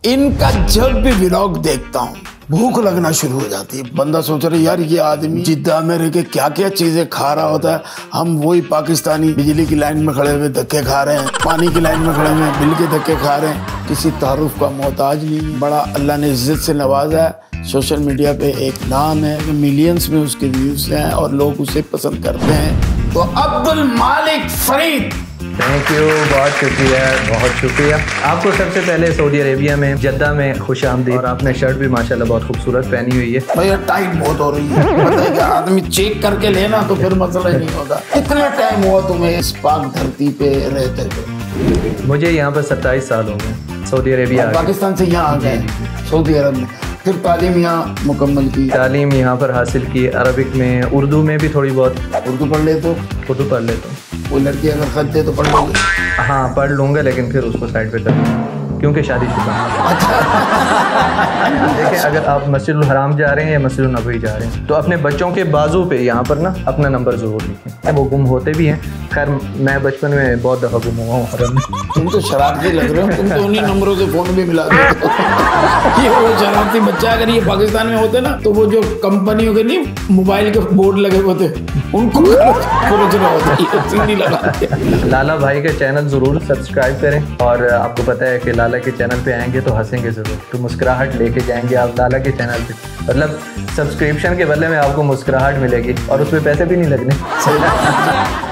इनका जब भी व्लॉग देखता हूँ भूख लगना शुरू हो जाती है। बंदा सोच रहा है यार ये आदमी जिद्दा में रह के क्या क्या चीजें खा रहा होता है, हम वही पाकिस्तानी बिजली की लाइन में खड़े हुए धक्के खा रहे हैं, पानी की लाइन में खड़े हुए बिल के धक्के खा रहे हैं। किसी तारुफ का मोहताज नहीं, बड़ा अल्लाह ने इज्जत से नवाजा है। सोशल मीडिया पे एक नाम है, मिलियंस में उसके व्यूज हैं और लोग उसे पसंद करते हैं। तो अब्दुल मालिक फरीद, थैंक यू, बहुत शुक्रिया, बहुत शुक्रिया आपको। सबसे पहले सऊदी अरेबिया में जद्दा में खुश आमदीद। और आपने शर्ट भी माशाल्लाह बहुत खूबसूरत पहनी हुई है। भैया टाइट बहुत हो रही है, पता है क्या, आदमी चेक करके लेना तो फिर मसला ही नहीं होता। कितना टाइम हुआ तुम्हें इस पाक धरती पे रहते हुए? मुझे यहाँ पर 27 साल हो गए सऊदी अरेबिया। पाकिस्तान से यहाँ आ गए सऊदी अरब में, फिर तालीम यहाँ मुकम्मल की? तालीम यहाँ पर हासिल की, अरबिक में, उर्दू में भी थोड़ी बहुत। उर्दू पढ़ ले तो? उर्दू पढ़ लेता हूँ। वो लड़की अगर खत दे तो पढ़ लोगे? हाँ पढ़ लूँगा, लेकिन फिर उसको साइड पे कर दूँगा क्योंकि शादीशुदा। देखिए, अगर आप मस्जिदुल हराम जा रहे हैं या मस्जिदुल नबवी जा रहे हैं तो अपने बच्चों के बाजू पे यहाँ पर ना अपना नंबर जरूर लिखें। वो गुम होते भी हैं। खैर मैं बचपन में बहुत दफ़ा गुम हुआ हूँ हरम में। तुम तो शरारती लग रहे हो, तुम तो उन्हीं नंबरों से फ़ोन भी मिला दो। ये वो शरारती बच्चा अगर ये पाकिस्तान में होते ना तो वो जो कंपनियों के नहीं मोबाइल के बोर्ड लगे होते उनको लाला भाई के चैनल ज़रूर सब्सक्राइब करें। और आपको पता है कि लाला के चैनल पे आएंगे तो हंसेंगे ज़रूर, तो मुस्कुराहट लेके जाएंगे आप लाला के चैनल पे। मतलब सब्सक्रिप्शन के बदले में आपको मुस्कुराहट मिलेगी और उसमें पैसे भी नहीं लगने।